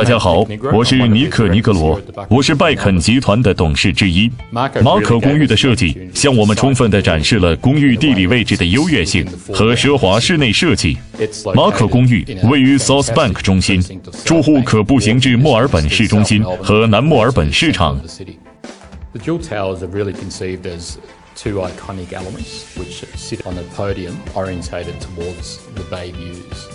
大家好，我是尼可尼格罗，我是拜肯集团的董事之一。马可公寓的设计向我们充分地展示了公寓地理位置的优越性和奢华室内设计。马可公寓位于 South Bank 中心，住户可步行至墨尔本市中心和南墨尔本市场。 The dual towers are really conceived as two iconic elements which sit on a podium orientated towards the bay views.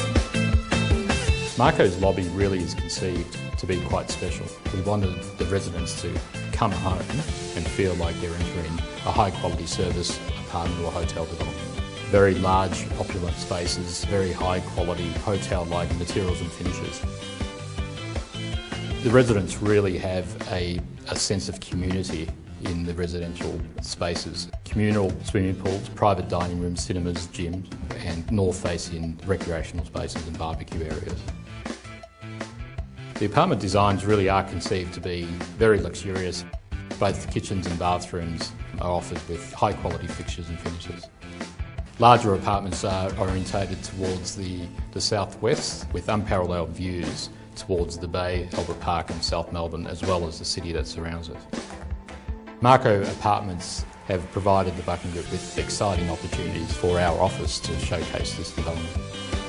Marco's lobby really is conceived to be quite special. We wanted the residents to come home and feel like they're entering a high-quality service apartment or hotel development. Very large, opulent spaces, very high-quality hotel-like materials and finishes. The residents really have a sense of community in the residential spaces. Communal swimming pools, private dining rooms, cinemas, gyms, and north-facing recreational spaces and barbecue areas. The apartment designs really are conceived to be very luxurious. Both the kitchens and bathrooms are offered with high-quality fixtures and finishes. Larger apartments are orientated towards the southwest with unparalleled views towards the Bay, Albert Park and South Melbourne, as well as the city that surrounds it. Marco Apartments have provided the Buckingham with exciting opportunities for our office to showcase this development.